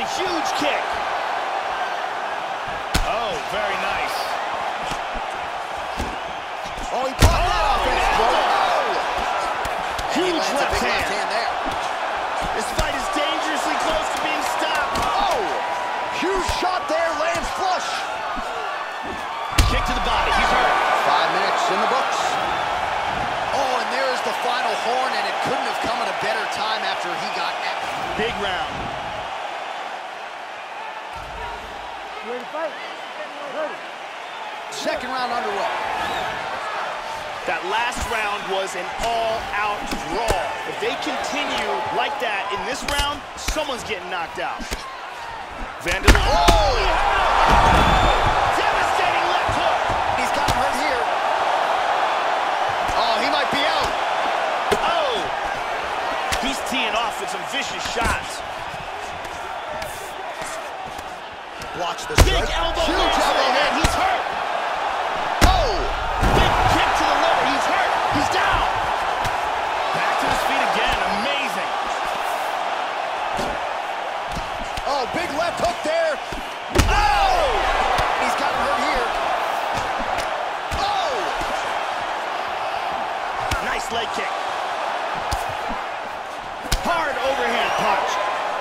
Huge kick. Oh, very nice. Oh, he blocked that offense, Joe. Oh! Huge left big hand. left hand there. This fight is dangerously close to being stopped. Oh! Huge shot there, lands flush. Kick to the body, he's hurt. 5 minutes in the books. Oh, and there's the final horn, and it couldn't have come at a better time after he got at big round. Ready to fight? Ready. Second round underway. That last round was an all-out brawl. If they continue like that in this round, someone's getting knocked out. Vanderlei. Oh! Devastating left hook. He's got him hurt here. Oh, he might be out. Oh! He's teeing off with some vicious shots. Watch this. Big elbow. Huge elbow and he's hurt. Oh! Big kick to the liver. He's hurt. He's down. Back to his feet again. Amazing. Oh, big left hook there. Oh! He's got him hurt here. Oh! Nice leg kick. Hard overhand punch.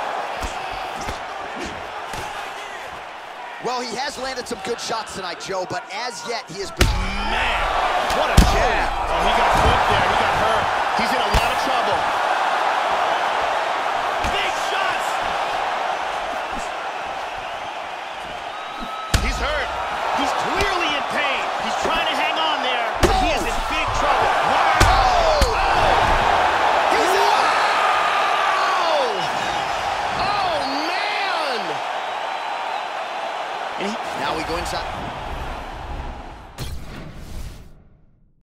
Well, he has landed some good shots tonight, Joe, but as yet, he has been... Man, what a jab. Oh, he got hooked there. He got hurt. He's in a lot of trouble. Big shots. He's hurt. He's clearly in pain. He's trying to hang on there, but he is in big trouble. Wow. He's out! Oh, man. Now we go inside.